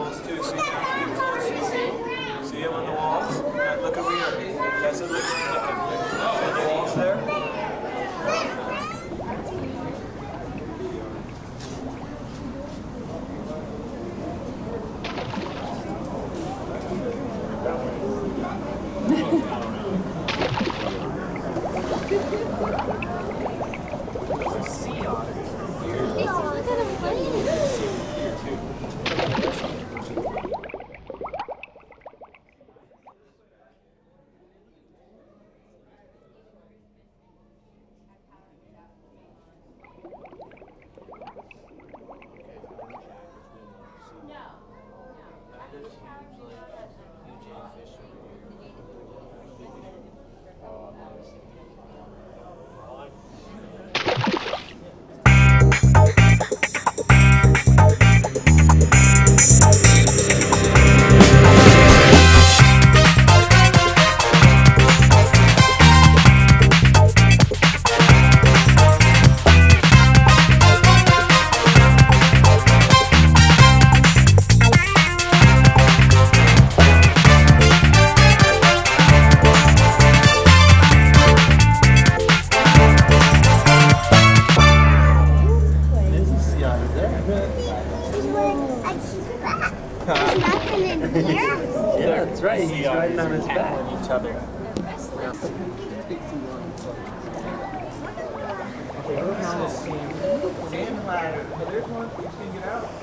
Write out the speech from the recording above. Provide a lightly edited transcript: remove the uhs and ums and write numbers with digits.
walls too, so you can get close. See them on the walls? Now look over here. Tessa, look. See the walls there? Sea otters. Yeah, that's right. He's riding on his back. Each other. Sand ladder. There's one. You can get out.